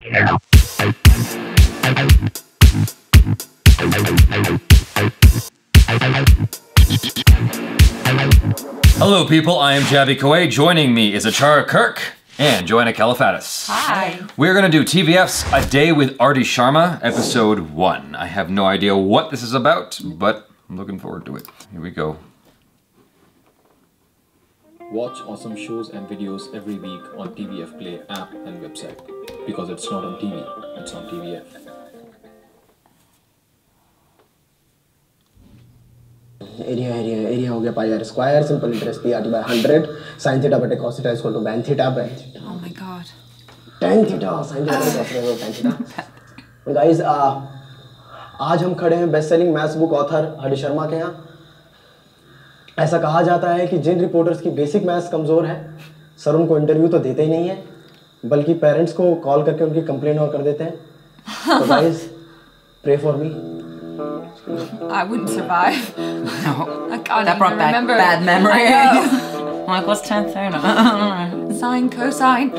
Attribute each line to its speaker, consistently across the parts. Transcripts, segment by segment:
Speaker 1: Hello people, I am Javi Koay. Joining me is Achara Kirk and Joanna Califatis.
Speaker 2: Hi.
Speaker 1: We're gonna do TVF's A Day with Arti Sharma, episode 1. I have no idea what this is about, but I'm looking forward to it. Here we go.
Speaker 3: Watch awesome shows and videos every week on TVF Play app and website. Because it's not on TV, it's on TVF.
Speaker 4: Area हो गया pi r square simple interest p r t by 100 sin theta बटे cos theta is equal to tan theta by
Speaker 2: Oh my god.
Speaker 4: tan theta sin theta by cos theta tan theta. Guys, आज हम खड़े हैं best selling maths book author Hari Sharma के यहाँ. ऐसा कहा जाता है कि जिन रिपोर्टर्स की बेसिक मैथ्स कमजोर है सर उनको इंटरव्यू तो देते ही नहीं है बल्कि पेरेंट्स को कॉल करके उनकी कंप्लेंट और कर देते हैं. तो guys pray for me.
Speaker 2: I wouldn't survive.
Speaker 5: No.
Speaker 2: I can't
Speaker 5: That brought
Speaker 2: even
Speaker 5: back
Speaker 2: remember.
Speaker 5: bad memories.
Speaker 2: I know.
Speaker 5: I'm like, what's 10th theta?
Speaker 2: Sine, cosine.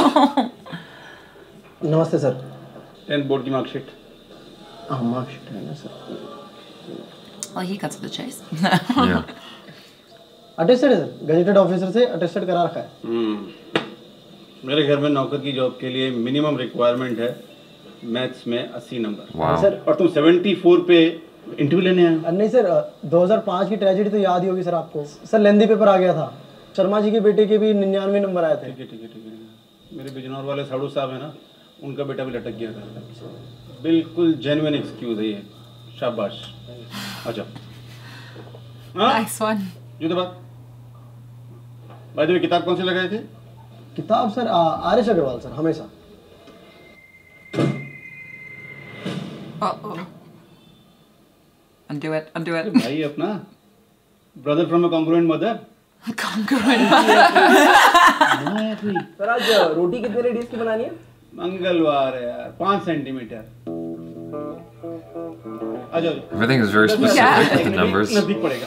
Speaker 4: नमस्ते सर.
Speaker 6: 10th बोर्ड की marksheet.
Speaker 4: हाँ marksheet है ना sir.
Speaker 5: Well, he cuts to the chase.
Speaker 1: Yeah.
Speaker 4: Attested है sir. Gazetted officer से attested करा रखा है.
Speaker 6: मेरे घर में नौकर की जॉब के लिए मिनिमम रिक्वायरमेंट है मैथ्स में 80 नंबर.
Speaker 1: Wow.
Speaker 4: सर
Speaker 6: और तुम 74 पे इंटरव्यू लेने आए.
Speaker 4: नहीं सर 2005 की ट्रेजेडी तो याद ही होगी सर आपको. सर लेंदी पेपर आ गया था. शर्मा जी के बेटे के भी 99 नंबर आए थे.
Speaker 6: ठीक है. मेरे बिजनौर वाले साड़ू साहब है ना उनका बेटा भी लटक गया था. बिल्कुल जेन्युइन एक्सक्यूज है ये. शाबाश. अच्छा.
Speaker 2: Nice one.
Speaker 6: जुदा बात. भाई तुम्हें किताब कौन सी लगाए थे?
Speaker 4: किताब सर आर.एस. अग्रवाल सर हमेशा.
Speaker 5: Uh-oh. Undo it.
Speaker 6: भाई अपना brother from a congruent mother.
Speaker 2: Congruent.
Speaker 4: Sir आज रोटी कितने रेडियस की बनानी है?
Speaker 6: मंगलवार है यार 5 सेंटीमीटर. आ जाओ.
Speaker 1: Everything is very specific with the numbers.
Speaker 6: नजदीक पड़ेगा.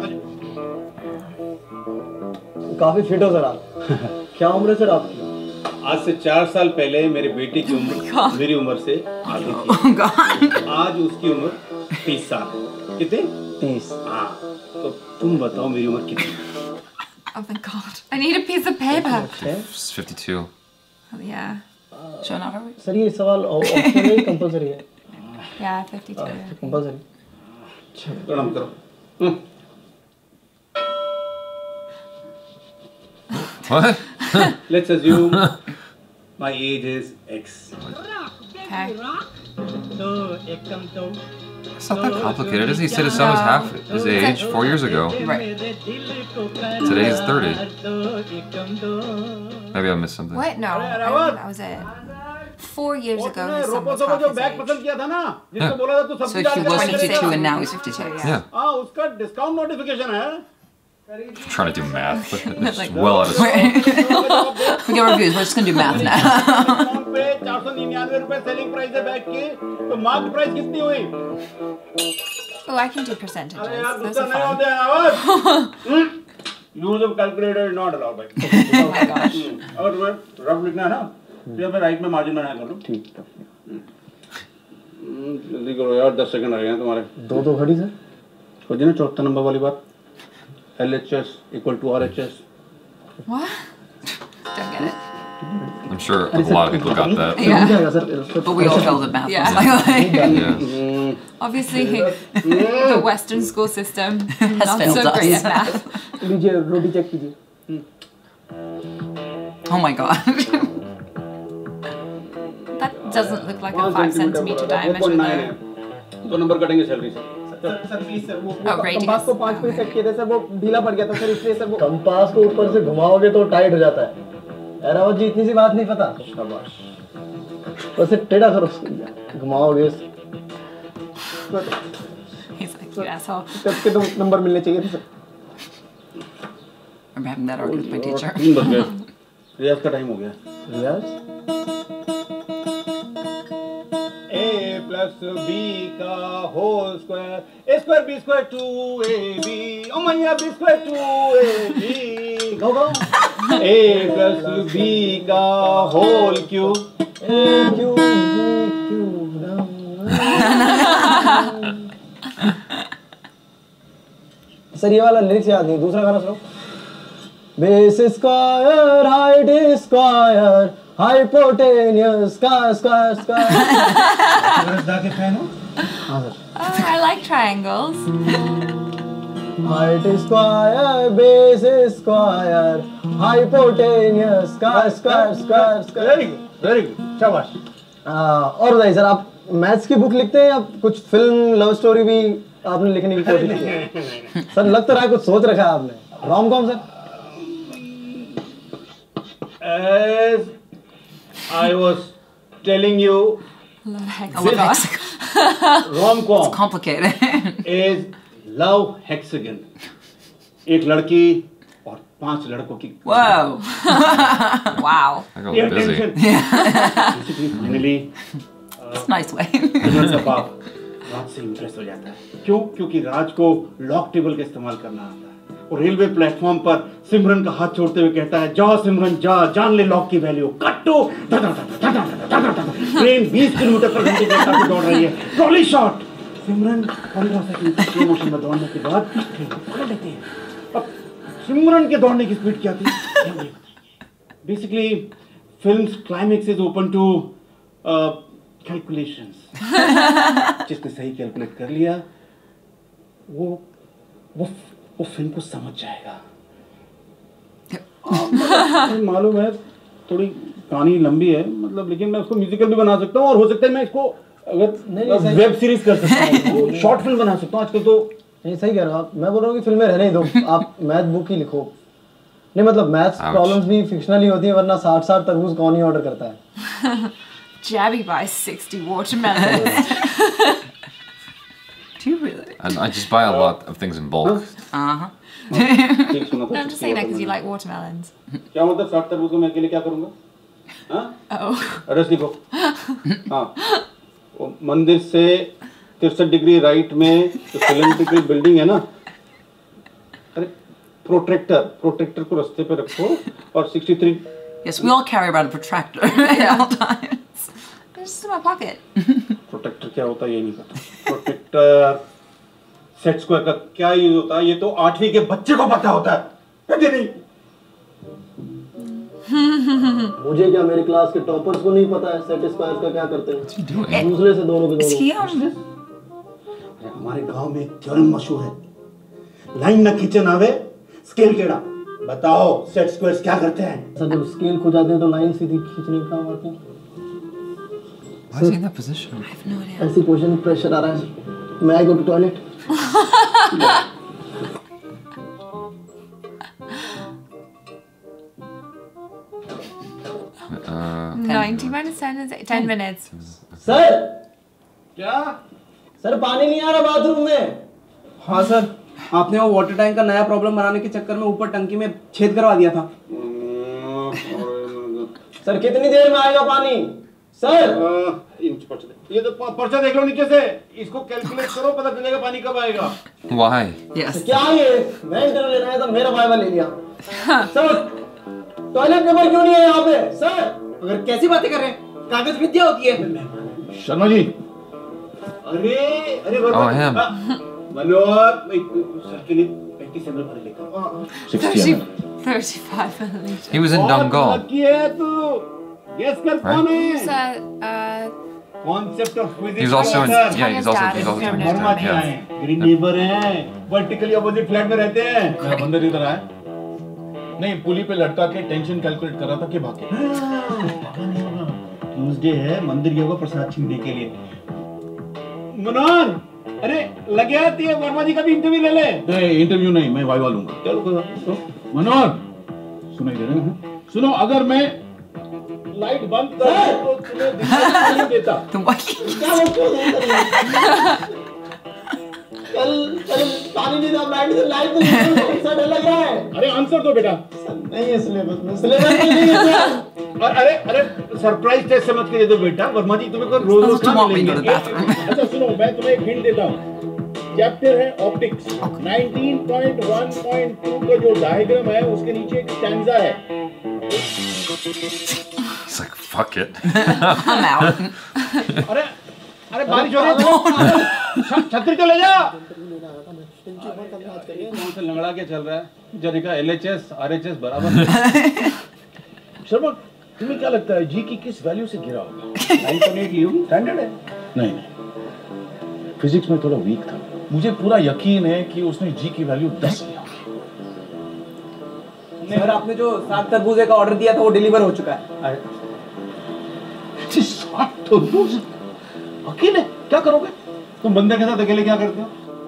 Speaker 4: काफी फिट हो सर आप. क्या उम्र है सर आपकी?
Speaker 6: आज से 4 साल पहले मेरे बेटे की उम्र मेरी उम्र से आधी थी.
Speaker 5: Oh god.
Speaker 6: आज उसकी उम्र 30 साल है. कितने?
Speaker 4: 30.
Speaker 6: हाँ. तो तुम बताओ मेरी उम्र कितनी?
Speaker 2: Oh my god. I need a piece of paper.
Speaker 1: It's 52.
Speaker 2: Oh, yeah.
Speaker 5: Showing off our
Speaker 4: sir ये सवाल ऑप्शन में कंपलसरी है.
Speaker 2: Yeah, 52.
Speaker 4: कंपलसरी.
Speaker 6: प्रणाम करो.
Speaker 1: What?
Speaker 6: Let's assume my age is X.
Speaker 2: Okay.
Speaker 1: It's not that complicated, is it? He said his son was half his age 4 years ago.
Speaker 5: Right.
Speaker 1: Today is 30. Maybe I missed something.
Speaker 2: What? No. I think that was it. 4 years ago, his son was half
Speaker 6: जो
Speaker 2: his
Speaker 6: bag
Speaker 2: age.
Speaker 6: पसंद किया था ना जिसको
Speaker 1: Yeah.
Speaker 6: बोला था तू
Speaker 5: So
Speaker 6: सब्जी
Speaker 5: he
Speaker 6: डाल के
Speaker 5: was
Speaker 6: खाएगा.
Speaker 5: 52 and now he's 52.
Speaker 1: Yeah.
Speaker 6: हाँ उसका डिस्काउंट नोटिफिकेशन है.
Speaker 1: I'm trying to do math, but it's
Speaker 2: Like-
Speaker 1: well out of
Speaker 5: Forget reviews, we're just gonna do math now.
Speaker 6: Discount पे 499 रुपए सेलिंग प्राइस है बैग की. तो मार्क प्राइस कितनी हुई?
Speaker 2: Oh, I can do percentages.
Speaker 6: अरे यार
Speaker 2: Those
Speaker 6: गुस्सा
Speaker 2: are
Speaker 6: नहीं
Speaker 2: fun.
Speaker 6: होते हैं आवाज. Use of calculator is not allowed भाई.
Speaker 2: Oh my gosh.
Speaker 6: अगर तुम्हें रफ लिखना है ना तो मैं राइट में मार्जिन बनाया करो.
Speaker 4: ठीक.
Speaker 6: जल्दी करो यार 10 सेकंड रह गए हैं तुम्हारे.
Speaker 4: दो घड़ी सर.
Speaker 6: हो जी ना 74 नंबर वाली बात. LHS equal to RHS.
Speaker 2: What? Don't get it.
Speaker 1: I'm sure a lot of people got that.
Speaker 2: Yeah.
Speaker 4: जाएगा sir.
Speaker 5: But we all failed at math.
Speaker 2: Yeah.
Speaker 1: Yeah.
Speaker 2: Obviously, the Western school system not
Speaker 5: failed
Speaker 2: so great
Speaker 5: us.
Speaker 2: at math.
Speaker 4: लीजिए रोटी check कीजिए.
Speaker 5: Oh my god.
Speaker 2: That doesn't look like a 5 centimeter diameter though.
Speaker 6: 2 नंबर कटेंगे salary से.
Speaker 4: Sir please sir वो
Speaker 2: Outrageous.
Speaker 4: Compass को 5 पे set किए थे सर वो ढीला पड़ गया था सर इसलिए सर वो कंपास को ऊपर से घुमाओगे तो टाइट हो जाता है. एरावत जी इतनी सी बात नहीं पता. शाबाश. वैसे टेढ़ा करो घुमाओगे.
Speaker 2: He's like, you asshole.
Speaker 4: तब के तो नंबर मिलने चाहिए थे sir.
Speaker 5: I'm having that argument with my teacher.
Speaker 6: 3 बज गए. रियाज का टाइम हो गया.
Speaker 4: रियाज
Speaker 6: a plus b का whole square a square b square 2ab ओ मैया b स्क्वायर 2ab
Speaker 4: गो
Speaker 6: a plus b का होल क्यूब
Speaker 4: सर ये वाला लिरिक्स याद नहीं, दूसरा गाना सुनो। Base square height square hypotenuse square
Speaker 6: के फैन हो?
Speaker 4: हाँ sir.
Speaker 2: Oh, I like triangles.
Speaker 4: Height square base square hypotenuse square.
Speaker 6: Very good, शाबाश।
Speaker 4: और बताइए सर, आप मैथ्स की बुक लिखते हैं या कुछ फिल्म लव स्टोरी भी आपने लिखने की कोशिश की है? सर लग तो रहा है कुछ सोच रखा है आपने। Rom com sir?
Speaker 6: As I was telling you,
Speaker 5: Oh my god.
Speaker 6: rom-com
Speaker 5: Complicated.
Speaker 6: is love hexagon. एक लड़की और 5 लड़कों की
Speaker 5: Whoa. Wow.
Speaker 1: I got busy.
Speaker 6: Basically, finally,
Speaker 5: That's a nice way.
Speaker 6: Winner का बाप राज से इम्प्रेस हो जाता है। क्यों? क्योंकि राज को लॉक टेबल का इस्तेमाल करना आता है। और रेलवे प्लेटफॉर्म पर सिमरन का हाथ छोड़ते हुए कहता है, जा सिमरन जा, जान ले लॉक की वैल्यू। कट्टो ट्रेन 20 किलोमीटर पर घंटे की रफ्तार से दौड़ रही है। Trolley shot. Simran 15 second slow motion में दौड़ने के बाद ट्रेन को पकड़ लेती है। अब सिमरन के दौड़ने की स्पीड क्या थी? Basically films climax is open to calculations. जिसने सही कैलकुलेट कर लिया वो फिल्म को समझ जाएगा। मालूम है थोड़ी कहानी लंबी है, मतलब, लेकिन मैं उसको म्यूजिकल भी बना सकता हूँ और हो सकता है मैं इसको अगर वेब सीरीज कर सकता हूँ, शॉर्ट फिल्म बना सकता हूँ आजकल तो।
Speaker 4: नहीं सही कह रहे हो आप। मैं बोल रहा हूँ कि फिल्में रहने ही दो, आप मैथ बुक ही लिखो। नहीं मतलब मैथ्स प्रॉब्लम्स भी फिक्शनल ही होती है, वरना 60 तरबूज कौन ही ऑर्डर करता है?
Speaker 2: Jabby buys 60 watermelons.
Speaker 5: Do you really?
Speaker 1: And I just buy a lot of things in bulk.
Speaker 5: Uh-huh.
Speaker 6: ठीक सुना था।
Speaker 2: I'm just saying that because you like watermelons.
Speaker 6: क्या मतलब 60 तरबूज को मैं अकेले क्या करूँगा? हाँ?
Speaker 2: Oh.
Speaker 6: एड्रेस लिखो। हाँ, वो मंदिर से 63 डिग्री राइट में जो सिलेंड्रिकल बिल्डिंग है ना, अरे प्रोट्रैक्टर को रास्ते पे रखो और 63।
Speaker 5: Yes, we all carry around a protractor at all times.
Speaker 2: It's just in my pocket.
Speaker 6: Protractor क्या होता है ये नहीं पता। प्रोट्रैक्टर सेट स्क्वायर का क्या यूज होता है ये तो 8वीं के बच्चे को पता होता है। नहीं
Speaker 4: मुझे क्या, मेरी क्लास के टॉपर्स को नहीं पता है सेट स्क्वायर का क्या करते हैं। दूसरे से दोनों के
Speaker 5: Is he
Speaker 4: दोनों।
Speaker 6: अरे हमारे गांव में एक थ्योरम मशहूर है, लाइन न खींचन आवे स्केल केड़ा। बताओ सेट स्क्वायर्स क्या करते हैं?
Speaker 4: सर जब स्केल खो जाते हैं तो लाइन सीधी खींचने का काम आते हैं।
Speaker 1: Why is he in that position?
Speaker 2: I have no idea.
Speaker 4: ऐसी पोजीशन प्रेशर आ रहा है। मैं I go to toilet.
Speaker 2: 90 minus 10 is 10 minutes.
Speaker 4: Sir
Speaker 6: क्या?
Speaker 4: सर पानी नहीं आ रहा बाथरूम में।
Speaker 7: हाँ सर, आपने वो वाटर टैंक का नया प्रॉब्लम बनाने के चक्कर में ऊपर टंकी में छेद करवा दिया था।
Speaker 4: सर कितनी देर में आएगा पानी? सर
Speaker 6: ये तो पर्चा देख लो नीचे से, इसको कैलकुलेट करो, पता चलेगा पानी कब आएगा।
Speaker 1: Why?
Speaker 5: Yes.
Speaker 4: क्या ये, मैं इंटरव्यू लेना है तो मेरा बाइबल ले लिया। सर टॉयलेट पेपर क्यों नहीं है यहाँ पे? सर
Speaker 7: अगर कैसी बातें कर रहे हैं, कागज विद्या होती है।
Speaker 6: शर्मा जी, अरे अरे
Speaker 1: Oh, him.
Speaker 6: मनोहर सर के लिए 35 ml पानी लेकर
Speaker 2: 35 milliliters.
Speaker 1: He was in Dangal.
Speaker 6: की है तू, गेस कर कौन है?
Speaker 2: So,
Speaker 6: concept of physics.
Speaker 1: He was also in. Yeah, he's also doing
Speaker 6: Verma
Speaker 1: it.
Speaker 6: जी
Speaker 1: Yeah.
Speaker 6: हैं, ग्रीन नेबर हैं, वर्टिकली अपोजिट फ्लैट में रहते हैं।
Speaker 3: बंदर इधर आया नहीं, पुली पे लटका के टेंशन कैलकुलेट कर रहा था कि भागे।
Speaker 6: ट्यूसडे है, मंदिर गया होगा प्रसाद छीनने के लिए। मनोहर, अरे लगे आती है, वर्मा जी का भी इंटरव्यू ले ले।
Speaker 3: नहीं इंटरव्यू नहीं, मैं वाइवा लूंगा।
Speaker 6: चलो कोई बात नहीं।
Speaker 3: मनोहर सुनाई दे रहा है? सुनो, अगर मैं लाइट बंद कर तो तुम्हें दिखाई नहीं देता।
Speaker 5: Then why?
Speaker 4: कल पानी नहीं था, लाइट तो सर डर लग रहा है।
Speaker 6: अरे आंसर दो बेटा।
Speaker 4: नहीं है सिलेबस में, सिलेबस में नहीं है।
Speaker 6: और अरे सरप्राइज टेस्ट समझ के दे दो बेटा, वर्मा जी तुम्हें कोई रोज
Speaker 5: Supposed to want me to go to the bathroom.
Speaker 6: अच्छा सुनो, मैं तुम्हें एक हिंट देता हूँ। चैप्टर है ऑप्टिक्स, 19.1.2 का जो डायग्राम है उसके नीचे एक स्टैंजा है।
Speaker 1: It's like fuck it.
Speaker 5: I'm out.
Speaker 6: अरे अरे बारिश हो रही है छतरी तो ले जा कौन से लंगड़ा के चल रहा है जरिका LHS RHS बराबर शर्मा तुम्हें क्या लगता है जी की किस वैल्यू से गिरा होगा 9.8 लियो स्टैंडर्ड है नहीं फिजिक्स में थोड़ा वीक था मुझे पूरा यकीन है कि उसने जी की वैल्यू 10 ली होगी
Speaker 7: सर आपने जो 7 तरबूजे का ऑर्डर दिया था वो डिलीवर हो चुका है
Speaker 6: 7 तरबूज अकेले क्या करोगे तुम बंदे के साथ अकेले क्या करते हो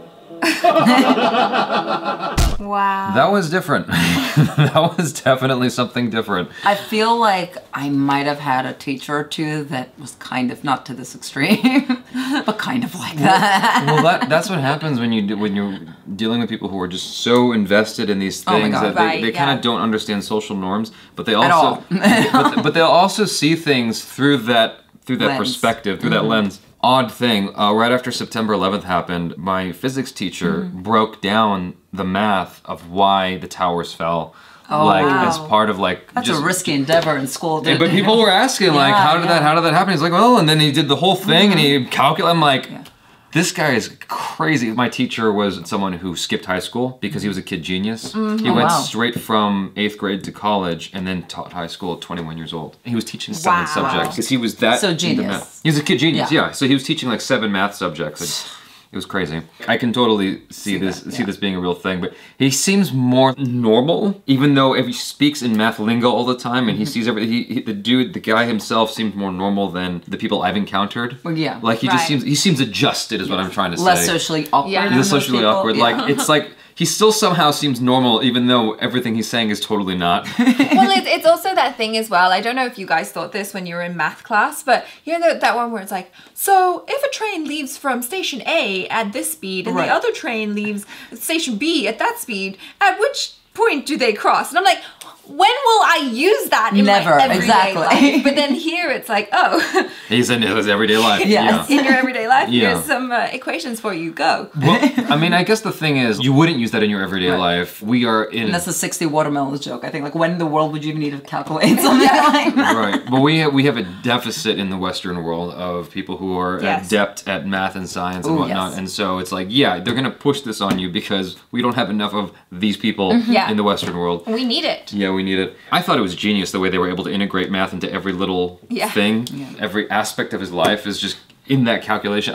Speaker 2: Wow.
Speaker 1: That was different. That was definitely something different.
Speaker 5: I feel like I might have had a teacher or two that was kind of not to this extreme, but kind of like that.
Speaker 1: Well, that's what happens when you're dealing with people who are just so invested in these things
Speaker 5: God,
Speaker 1: that
Speaker 2: right,
Speaker 1: they kind of don't understand social norms, but they
Speaker 5: At
Speaker 1: also
Speaker 5: all.
Speaker 1: but they'll also see things through that
Speaker 5: Lens.
Speaker 1: perspective, through that lens. Odd thing, right after September 11th happened, my physics teacher broke down the math of why the towers fell. Like
Speaker 5: wow.
Speaker 1: as part of like
Speaker 5: That's
Speaker 1: just,
Speaker 5: a risky endeavor in school.
Speaker 1: Yeah, but people were asking like,
Speaker 5: Yeah,
Speaker 1: how did that happen? He's like, well, and then he did the whole thing and he calculated. I'm like, this guy is crazy. My teacher was someone who skipped high school because he was a kid genius. He went
Speaker 5: wow.
Speaker 1: straight from 8th grade to college and then taught high school at 21 years old. He was teaching 7 subjects because he was that
Speaker 5: So
Speaker 1: into
Speaker 5: genius.
Speaker 1: math. He was a kid genius,
Speaker 5: Yeah.
Speaker 1: yeah. So he was teaching like 7 math subjects. It was crazy. I can totally see this being a real thing, but he seems more normal, even though if he speaks in math lingo all the time and he sees everything. The guy himself seems more normal than the people I've encountered.
Speaker 5: Well, yeah.
Speaker 1: Like he seems adjusted, is what I'm trying to say.
Speaker 5: Less socially awkward.
Speaker 2: Yeah.
Speaker 5: than
Speaker 1: He's
Speaker 5: those
Speaker 1: socially
Speaker 5: people.
Speaker 1: awkward.
Speaker 5: Yeah.
Speaker 1: Like it's like he still somehow seems normal, even though everything he's saying is totally not.
Speaker 2: Well, it's also that thing as well. I don't know if you guys thought this when you were in math class, but you know that one where it's like, so if a train leaves from station A at this speed and
Speaker 5: Right.
Speaker 2: the other train leaves station B at that speed, at which point do they cross? And I'm like, when will I use that in
Speaker 5: Never,
Speaker 2: my everyday
Speaker 5: exactly.
Speaker 2: life? But then here it's like, oh,
Speaker 1: He's in his everyday life.
Speaker 5: Yes.
Speaker 2: in your everyday life,
Speaker 1: Yeah.
Speaker 2: here's some equations for you. Go.
Speaker 1: Well, I mean, I guess the thing is, you wouldn't use that in your everyday life. We are in.
Speaker 5: And that's the 60 watermelons joke. I think, like, when in the world would you even need to calculate something like that?
Speaker 1: Right, but we have a deficit in the Western world of people who are
Speaker 2: Yes.
Speaker 1: adept at math and science and
Speaker 5: Ooh,
Speaker 1: whatnot,
Speaker 5: yes.
Speaker 1: and so it's like, yeah, they're gonna push this on you because we don't have enough of these people
Speaker 2: Yeah.
Speaker 1: in the Western world.
Speaker 2: We need it.
Speaker 1: Yeah, we need it. I thought it was genius the way they were able to integrate math into every little
Speaker 2: Yeah.
Speaker 1: thing. Every aspect of his life is just in that calculation.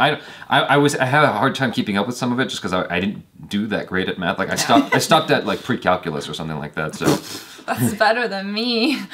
Speaker 1: I had a hard time keeping up with some of it just because I didn't do that great at math. Like I stopped at like pre-calculus or something like that. So
Speaker 2: That's better than me.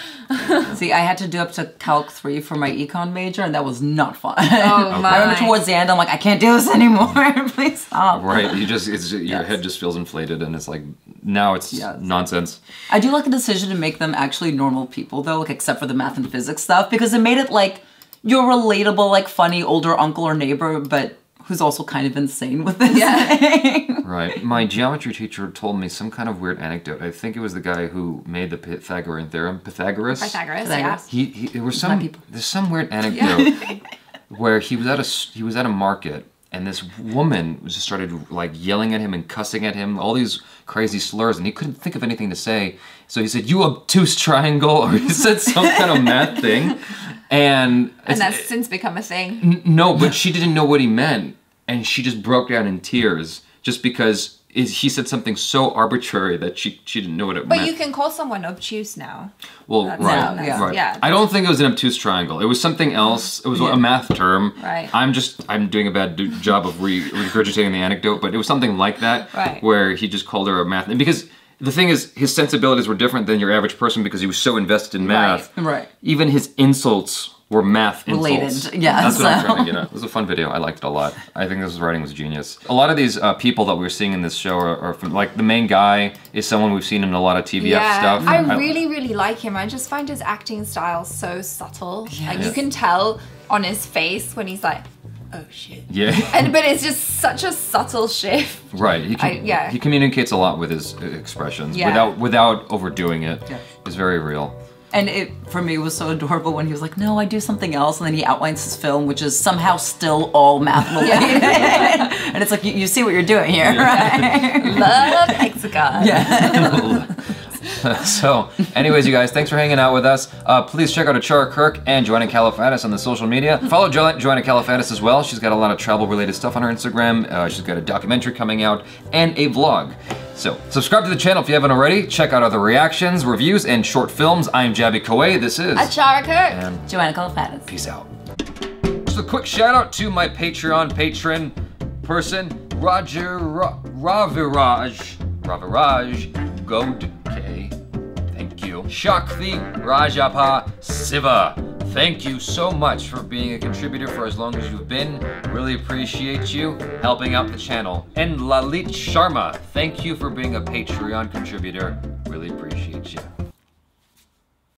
Speaker 5: See, I had to do up to Calc 3 for my econ major, and that was not fun.
Speaker 2: Oh my.
Speaker 5: I remember towards the end, I'm like, I can't do this anymore. Please stop.
Speaker 1: right, your head just feels inflated, and it's like now it's
Speaker 5: Yes.
Speaker 1: nonsense.
Speaker 5: I do like the decision to make them actually normal people, though, like, except for the math and physics stuff, because it made it like your relatable, like, funny older uncle or neighbor, but who's also kind of insane with this thing.
Speaker 1: Right. My geometry teacher told me some kind of weird anecdote. I think it was the guy who made the Pythagorean theorem. Pythagoras.
Speaker 2: Pythagoras,
Speaker 5: Pythagoras.
Speaker 2: yeah.
Speaker 1: There was
Speaker 5: My people.
Speaker 1: there's some weird anecdote where he was at a market and this woman just started like yelling at him and cussing at him, all these crazy slurs, and he couldn't think of anything to say. So he said, "You obtuse triangle," or he said some kind of math thing. And
Speaker 2: that's since become a thing.
Speaker 1: no, but she didn't know what he meant, and she just broke down in tears just because he said something so arbitrary that she didn't know what it
Speaker 2: But
Speaker 1: meant.
Speaker 2: you can call someone obtuse now.
Speaker 1: Well,
Speaker 2: That's-
Speaker 1: right,
Speaker 5: yeah.
Speaker 1: right.
Speaker 2: Yeah.
Speaker 1: I don't think it was an obtuse triangle. It was something else. It was a math term.
Speaker 2: Right.
Speaker 1: I'm doing a bad job of regurgitating the anecdote, but it was something like that,
Speaker 2: Right.
Speaker 1: where he just called her a math. And because the thing is, his sensibilities were different than your average person because he was so invested in math.
Speaker 5: Right.
Speaker 1: Even his insults were math
Speaker 5: Related,
Speaker 1: insults.
Speaker 5: yeah,
Speaker 1: That's what I'm
Speaker 5: so-
Speaker 1: trying to get at. It was a fun video. I liked it a lot. I think this writing was genius. A lot of these people that we're seeing in this show are from, like, the main guy is someone we've seen in a lot of TVF stuff.
Speaker 2: I really, really like him. I just find his acting style so subtle. Like you
Speaker 1: Yes.
Speaker 2: can tell on his face when he's like, oh shit.
Speaker 1: Yeah.
Speaker 2: But it's just such a subtle shift.
Speaker 1: Right.
Speaker 2: yeah.
Speaker 1: He communicates a lot with his expressions
Speaker 2: Yeah.
Speaker 1: without overdoing it.
Speaker 5: Yeah.
Speaker 1: It's very real.
Speaker 5: And it, for me, was so adorable when he was like, no, I do something else. And then he outlines his film, which is somehow still all math related. And it's like, you see what you're doing here, right?
Speaker 2: Love Hexagon.
Speaker 5: Yeah.
Speaker 1: So, anyways, you guys, thanks for hanging out with us. Please check out Achara Kirk and Joanna Califatis on the social media. Follow Joanna Califatis as well. She's got a lot of travel-related stuff on her Instagram. She's got a documentary coming out and a vlog. So, subscribe to the channel if you haven't already. Check out other reactions, reviews, and short films. I'm Jabby Koay. This is
Speaker 2: Achara Kirk.
Speaker 1: And
Speaker 5: Joanna Califatis.
Speaker 1: peace out. Just a quick shout out to my Patreon patron person, Raviraj Godke. Thank you. Shakti Rajappa Siva. Thank you so much for being a contributor for as long as you've been. Really appreciate you helping out the channel. And Lalit Sharma, thank you for being a Patreon contributor. Really appreciate you.